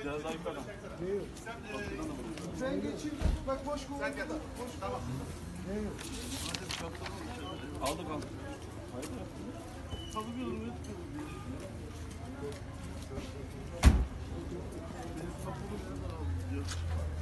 Biraz daha yukarı. Ben geçeyim. Bak boş kovalı. Sen gel. Boş. Tamam. Aldık. Hayır. Salıyorum ya. Benim sapını nereden aldı?